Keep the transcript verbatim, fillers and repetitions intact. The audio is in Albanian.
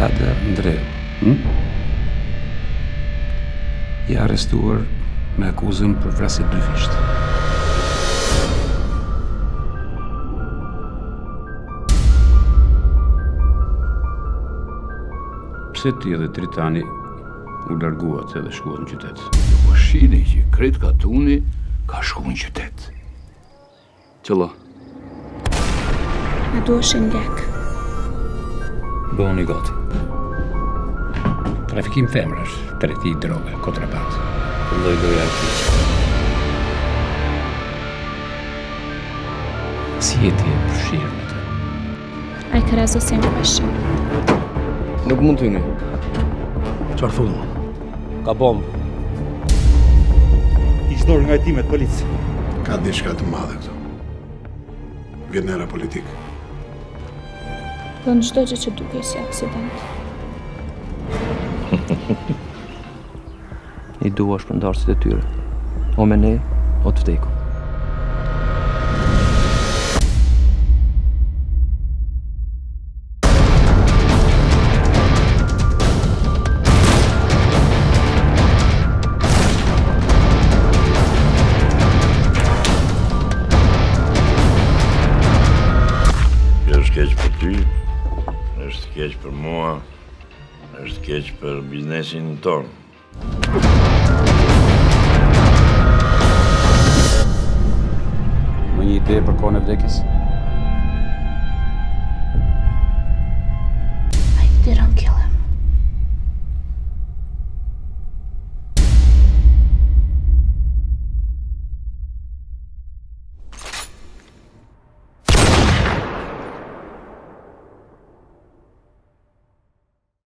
Ada Ndreu. Hm? I arrestuar me akuzën për vrasje bryfisht. Pse ti edhe Tritani u larguat edhe shkuat në qytet? Po shini që Kret Katuni ka shku në qytet. Qëlla? Na duheshin lek. Bëhuni gati. Trafikim femrash, tregti droge, kontraband. Lloj loja e keq. Si e ti e përfshirë me të? Ai ka razosim question. Nuk mund të hyni. Çfarë thonë? Ka bombë. Hiç dorë nga hetimet polic. Ka diçka të madhe këtu. Vjen era politik. Do në çdo gjë që dukej si aksident. I dua shpërndarësit e tyre. O me ne, o të vdeku. Është keq për ty, është keq për mua, është keq për biznesin tonë. Më një ide për kohën e vdekjes?